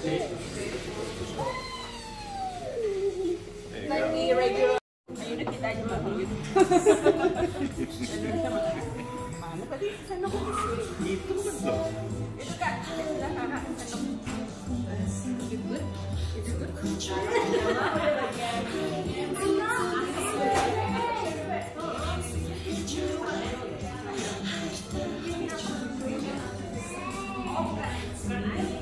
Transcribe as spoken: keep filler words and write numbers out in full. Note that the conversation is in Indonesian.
Lagi regular. Ayo deh kita aja makan gitu. Mana tadi sendok Itu betul. itu kan sudah kakak sendok. Itu good. Itu good. Oh,